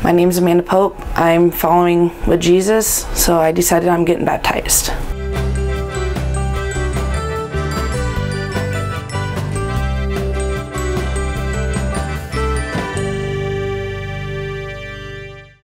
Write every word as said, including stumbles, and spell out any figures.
My name's Amanda Pope. I'm following with Jesus, so I decided I'm getting baptized.